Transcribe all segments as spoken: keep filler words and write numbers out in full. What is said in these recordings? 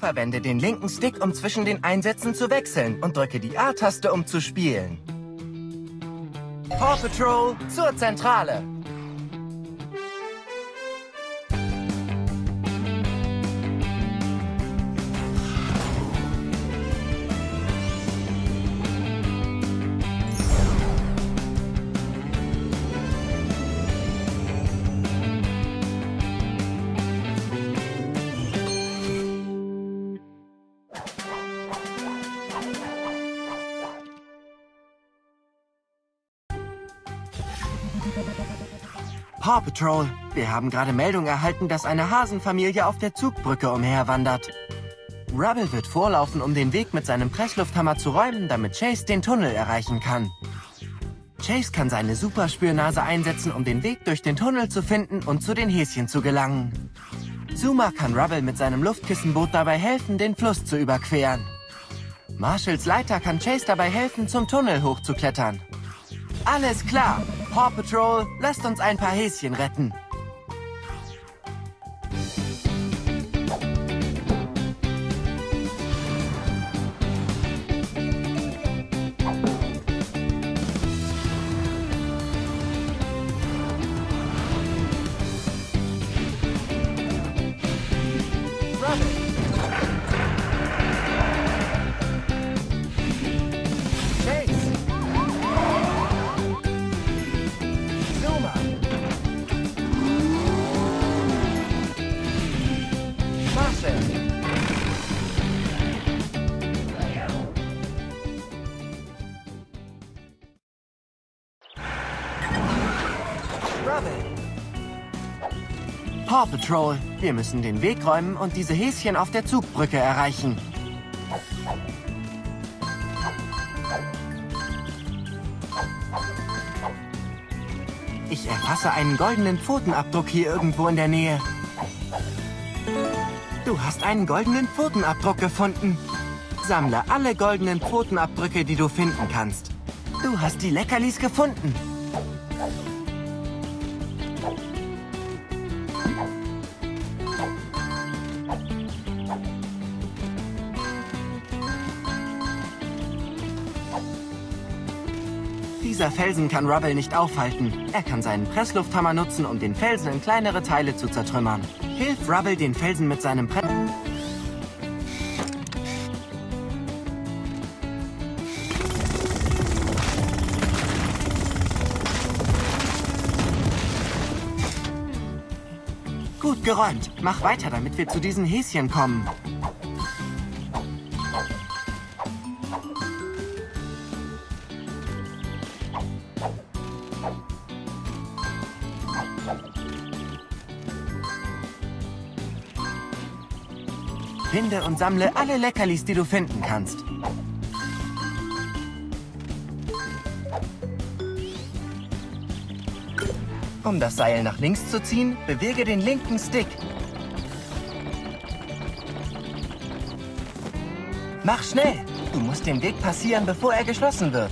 Verwende den linken Stick, um zwischen den Einsätzen zu wechseln und drücke die A-Taste, um zu spielen. Paw Patrol zur Zentrale. Paw Patrol, wir haben gerade Meldung erhalten, dass eine Hasenfamilie auf der Zugbrücke umherwandert. Rubble wird vorlaufen, um den Weg mit seinem Presslufthammer zu räumen, damit Chase den Tunnel erreichen kann. Chase kann seine Superspürnase einsetzen, um den Weg durch den Tunnel zu finden und zu den Häschen zu gelangen. Zuma kann Rubble mit seinem Luftkissenboot dabei helfen, den Fluss zu überqueren. Marshalls Leiter kann Chase dabei helfen, zum Tunnel hochzuklettern. Alles klar! Paw Patrol, lasst uns ein paar Häschen retten. Paw Patrol, wir müssen den Weg räumen und diese Häschen auf der Zugbrücke erreichen. Ich erfasse einen goldenen Pfotenabdruck hier irgendwo in der Nähe. Du hast einen goldenen Pfotenabdruck gefunden. Sammle alle goldenen Pfotenabdrücke, die du finden kannst. Du hast die Leckerlis gefunden. Dieser Felsen kann Rubble nicht aufhalten. Er kann seinen Presslufthammer nutzen, um den Felsen in kleinere Teile zu zertrümmern. Hilf Rubble, den Felsen mit seinem Press... Gut geräumt. Mach weiter, damit wir zu diesen Häschen kommen. Finde und sammle alle Leckerlis, die du finden kannst. Um das Seil nach links zu ziehen, bewege den linken Stick. Mach schnell! Du musst den Weg passieren, bevor er geschlossen wird.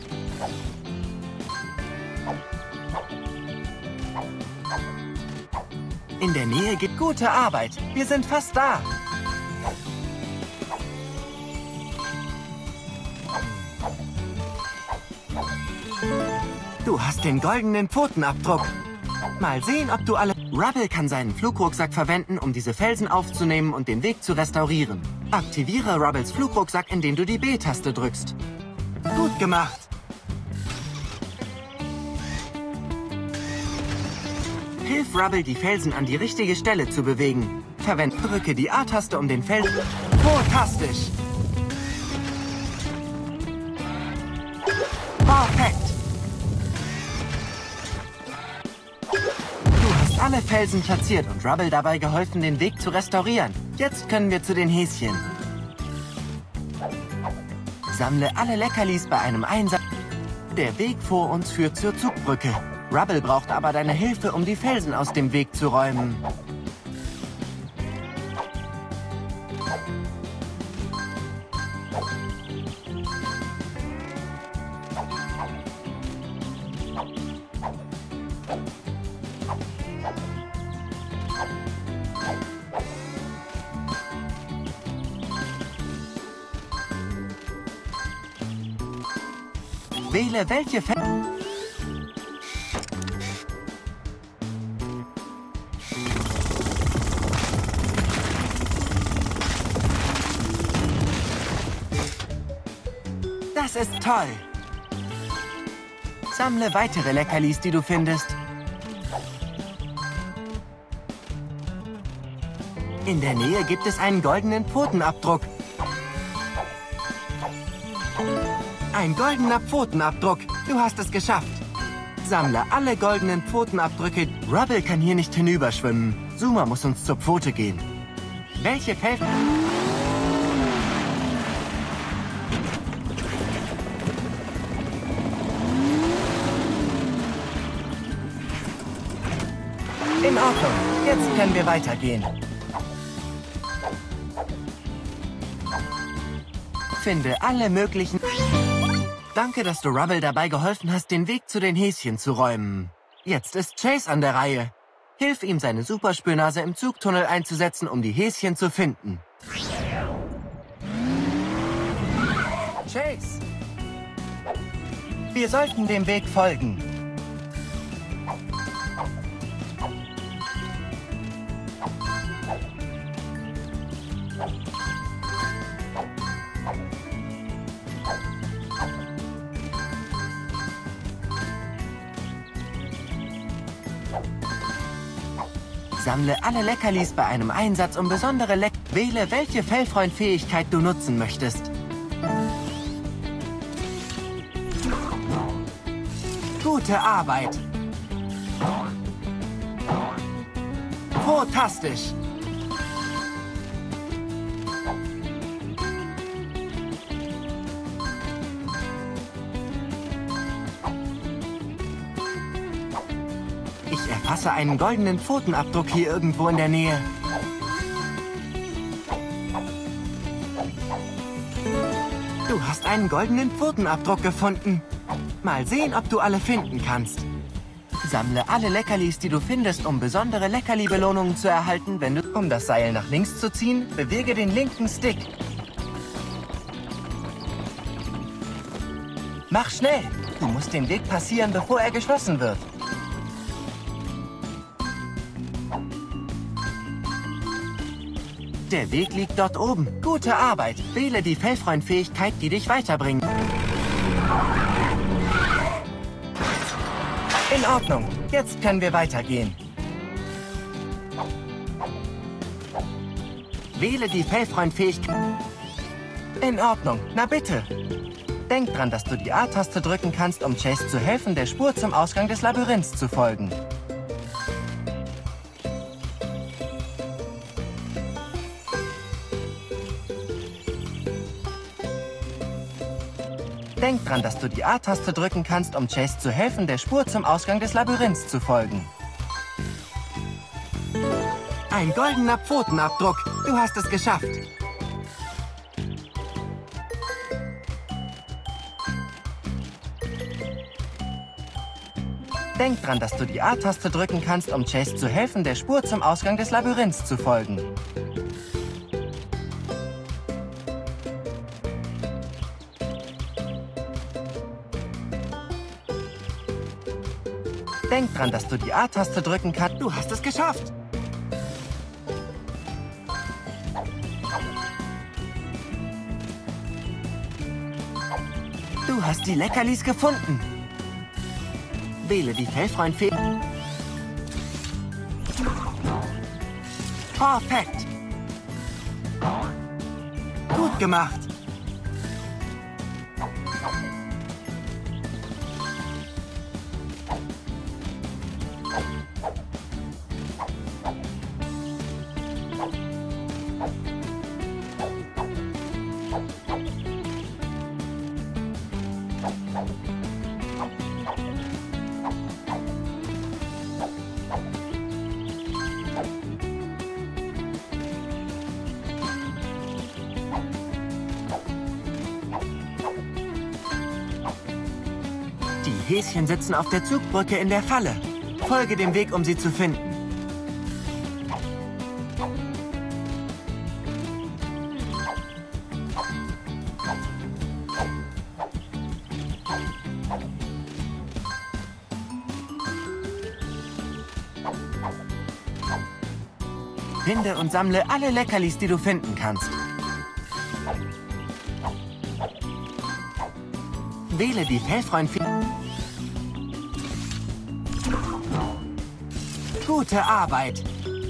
In der Nähe gibt gute Arbeit. Wir sind fast da. Du hast den goldenen Pfotenabdruck. Mal sehen, ob du alle... Rubble kann seinen Flugrucksack verwenden, um diese Felsen aufzunehmen und den Weg zu restaurieren. Aktiviere Rubbles Flugrucksack, indem du die B-Taste drückst. Gut gemacht. Hilf Rubble, die Felsen an die richtige Stelle zu bewegen. Verwende drücke die A-Taste, um den Felsen... Fantastisch! Perfekt! Alle Felsen platziert und Rubble dabei geholfen, den Weg zu restaurieren. Jetzt können wir zu den Häschen. Sammle alle Leckerlis bei einem Einsatz. Der Weg vor uns führt zur Zugbrücke. Rubble braucht aber deine Hilfe, um die Felsen aus dem Weg zu räumen. Wähle welche Fel... Das ist toll! Sammle weitere Leckerlis, die du findest. In der Nähe gibt es einen goldenen Pfotenabdruck. Ein goldener Pfotenabdruck. Du hast es geschafft. Sammle alle goldenen Pfotenabdrücke. Rubble kann hier nicht hinüberschwimmen. Zuma muss uns zur Pfote gehen. Welche Fell... In Ordnung. Jetzt können wir weitergehen. Finde alle möglichen... Danke, dass du Rubble dabei geholfen hast, den Weg zu den Häschen zu räumen. Jetzt ist Chase an der Reihe. Hilf ihm, seine Superspürnase im Zugtunnel einzusetzen, um die Häschen zu finden. Chase! Wir sollten dem Weg folgen. Sammle alle Leckerlis bei einem Einsatz, um besondere Leck... Wähle, welche Fellfreund-Fähigkeit du nutzen möchtest. Gute Arbeit! Fantastisch! Ich erfasse einen goldenen Pfotenabdruck hier irgendwo in der Nähe. Du hast einen goldenen Pfotenabdruck gefunden. Mal sehen, ob du alle finden kannst. Sammle alle Leckerlis, die du findest, um besondere Leckerli-Belohnungen zu erhalten, wenn du... Um das Seil nach links zu ziehen, bewege den linken Stick. Mach schnell! Du musst den Weg passieren, bevor er geschlossen wird. Der Weg liegt dort oben. Gute Arbeit. Wähle die Fellfreund-Fähigkeit, die dich weiterbringt. In Ordnung. Jetzt können wir weitergehen. Wähle die Fellfreund-Fähigkeit. In Ordnung. Na bitte. Denk dran, dass du die A-Taste drücken kannst, um Chase zu helfen, der Spur zum Ausgang des Labyrinths zu folgen. Denk dran, dass du die A-Taste drücken kannst, um Chase zu helfen, der Spur zum Ausgang des Labyrinths zu folgen. Ein goldener Pfotenabdruck. Du hast es geschafft. Denk dran, dass du die A-Taste drücken kannst, um Chase zu helfen, der Spur zum Ausgang des Labyrinths zu folgen. Denk dran, dass du die A-Taste drücken kannst. Du hast es geschafft. Du hast die Leckerlis gefunden. Wähle die Fellfreund-Fähigkeit. Perfekt. Gut gemacht. Die Häschen sitzen auf der Zugbrücke in der Falle. Folge dem Weg, um sie zu finden. Finde und sammle alle Leckerlis, die du finden kannst. Wähle die Fellfreund-Fähigkeit. Gute Arbeit.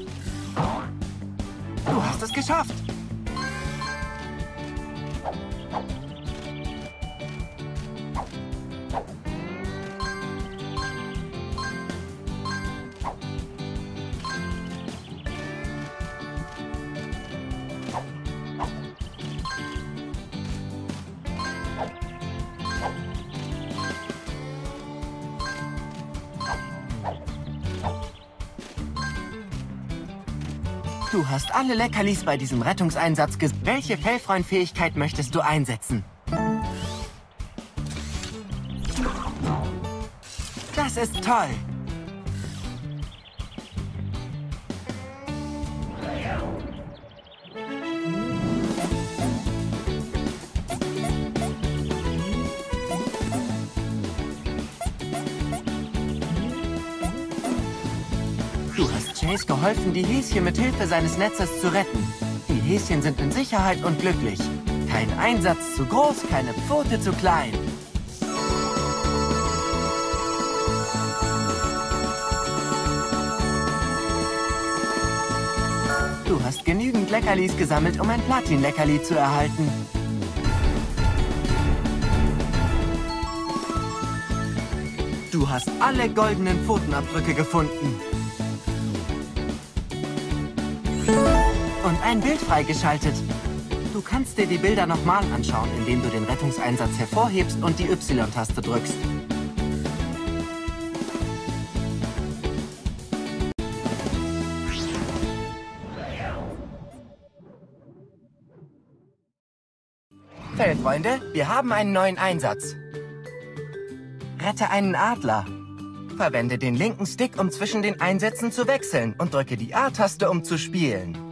Du hast es geschafft. Du hast alle Leckerlis bei diesem Rettungseinsatz ges... Welche Fellfreund-Fähigkeit möchtest du einsetzen? Das ist toll. Du hast Chase geholfen, die Häschen mit Hilfe seines Netzes zu retten. Die Häschen sind in Sicherheit und glücklich. Kein Einsatz zu groß, keine Pfote zu klein. Du hast genügend Leckerlis gesammelt, um ein Platin-Leckerli zu erhalten. Du hast alle goldenen Pfotenabdrücke gefunden. Und ein Bild freigeschaltet. Du kannst dir die Bilder nochmal anschauen, indem du den Rettungseinsatz hervorhebst und die Y-Taste drückst. Fellfreunde, wir haben einen neuen Einsatz. Rette einen Adler. Verwende den linken Stick, um zwischen den Einsätzen zu wechseln und drücke die A-Taste, um zu spielen.